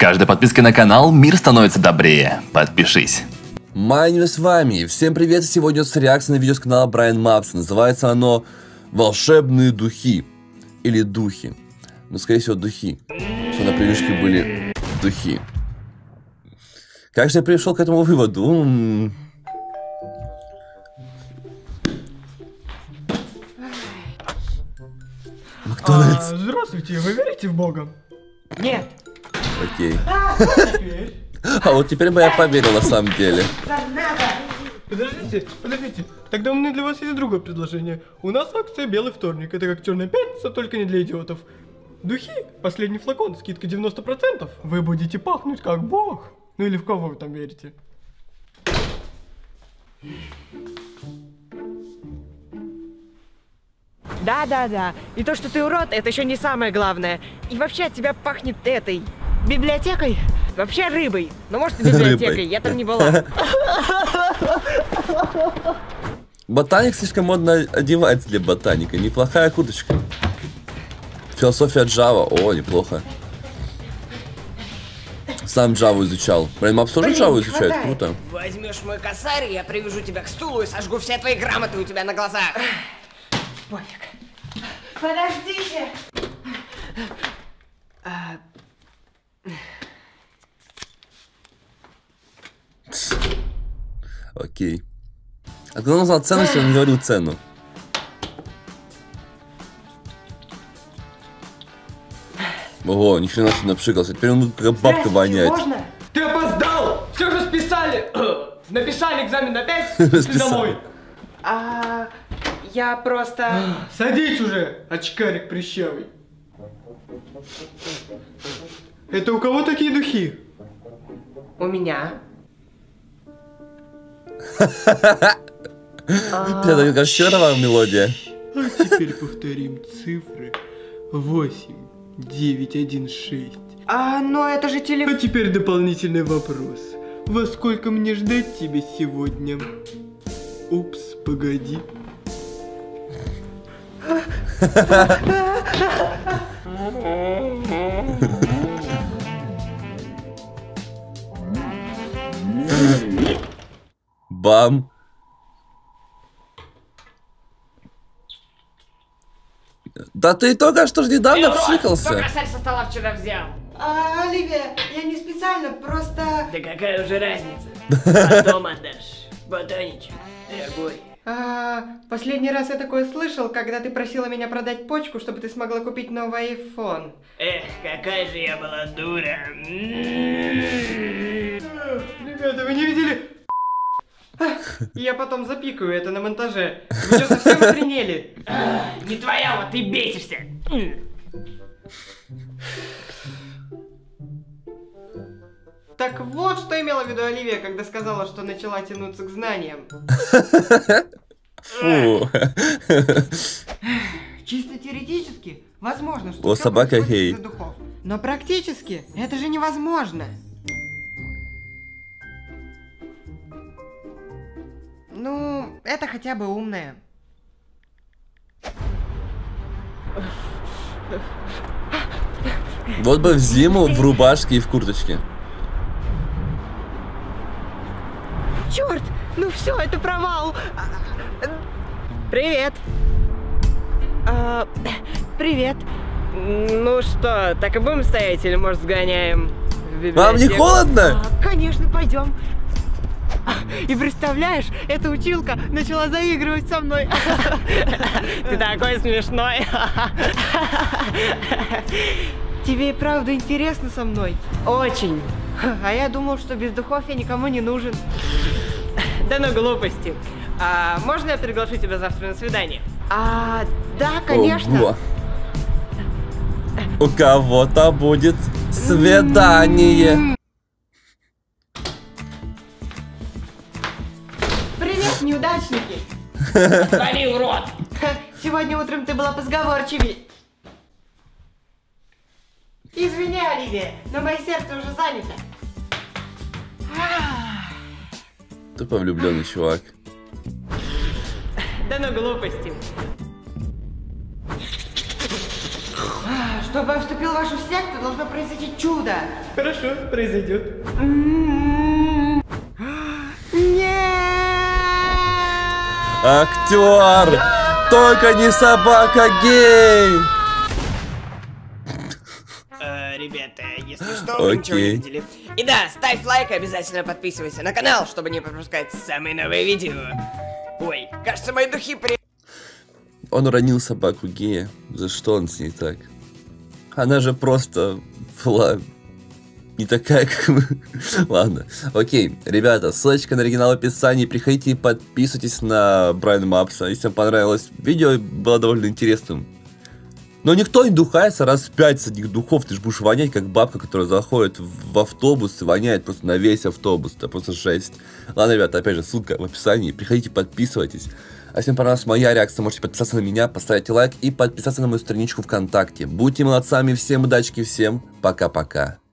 каждой подпиской на канал мир становится добрее. Подпишись. Майнер с вами. Всем привет. Сегодня с реакцией на видео с канала Brian Maps. Называется оно «Волшебные духи». Или духи. Ну, скорее всего, духи. Что на привычке были духи. Как же я пришел к этому выводу? Макдональдс. Здравствуйте, вы верите в Бога? Нет. Окей. А вот теперь бы я поверил на самом деле. Подождите. Тогда у меня для вас есть другое предложение. У нас акция «Белый вторник». Это как Черная пятница, только не для идиотов. Духи, последний флакон, скидка 90%. Вы будете пахнуть как Бог. Ну или в кого вы там верите? Да. И то, что ты урод, это еще не самое главное. И вообще от тебя пахнет этой библиотекой. Вообще рыбой. Ну, может, и библиотекой, я там не была. Ботаник слишком модно одевается для ботаника. Неплохая курточка. Философия Java. О, неплохо. Сам Java изучал. Brian Maps тоже Java изучает? Круто. Возьмешь мой косарь, я привяжу тебя к стулу и сожгу все твои грамоты у тебя на глазах. Пофиг. Подождите. Окей. А кто назвал цену, если он не говорил цену? Ого, ни хрена себе напшикался. Теперь он будет как бабка вонять. Ты опоздал! Все же списали! Написали экзамен опять? Ты домой. Я просто... Садись уже, очкарик прыщавый. Это у кого такие духи? У меня. Это кошерная мелодия. А теперь повторим цифры. 8, 9, 1, 6. Но это же А телефон. теперь дополнительный вопрос. Во сколько мне ждать тебя сегодня? Упс, погоди. Бам. Да ты только что ж недавно пшикался. Кто косарь со стола вчера взял? Оливия, я не специально, просто... Да какая уже разница? Потом отдашь. Ботаничек, дорогой. Последний раз я такое слышал, когда ты просила меня продать почку, чтобы ты смогла купить новый iPhone. Эх, какая же я была дура. Ребята, вы не видели? Я потом запикаю это на монтаже. Вы что, совсем охренели? Не твоя, вот ты бесишься. Так вот, что имела в виду Оливия, когда сказала, что начала тянуться к знаниям. Фу. Чисто теоретически, возможно, что О, всё собака происходит гей. из-за духов. Но практически, это же невозможно. Ну, это хотя бы умная. Вот бы в зиму в рубашке и в курточке. Черт! Ну все, это провал! Привет! Привет! Ну что, так и будем стоять или, может, сгоняем в библиотеку? Вам не холодно? Конечно, пойдем. И представляешь, эта училка начала заигрывать со мной. Ты такой смешной. Тебе и правда интересно со мной? Очень. А я думал, что без духов я никому не нужен. Да ну глупости. Можно я приглашу тебя завтра на свидание? Да, конечно. Ого. У кого-то будет свидание. Привет, неудачники. Вали, урод. Сегодня утром ты была позговорчивее. Извини, Оливия, но мое сердце уже занято. Тупо влюбленный чувак. Да ну глупости. Чтобы я вступил в вашу секту, должно произойти чудо. Хорошо, произойдет. Актер! Только не собака гей! Ребята, если что, вы ничего не видели. И да, ставь лайк и обязательно подписывайся на канал, чтобы не пропускать самые новые видео. Ой, кажется, мои духи Он уронил собаку гея. За что он с ней так? Она же просто была не такая, как мы. Ладно. Окей, ребята, ссылочка на оригинал в описании. Приходите и подписывайтесь на Брайана Мапса. Если вам понравилось видео, было довольно интересным. Но никто не духается раз в 5 с этих духов. Ты же будешь вонять, как бабка, которая заходит в автобус и воняет просто на весь автобус. Это просто жесть. Ладно, ребята, опять же, ссылка в описании. Приходите, подписывайтесь. А если вам понравилась моя реакция, можете подписаться на меня, поставить лайк и подписаться на мою страничку ВКонтакте. Будьте молодцами, всем удачи, всем пока-пока.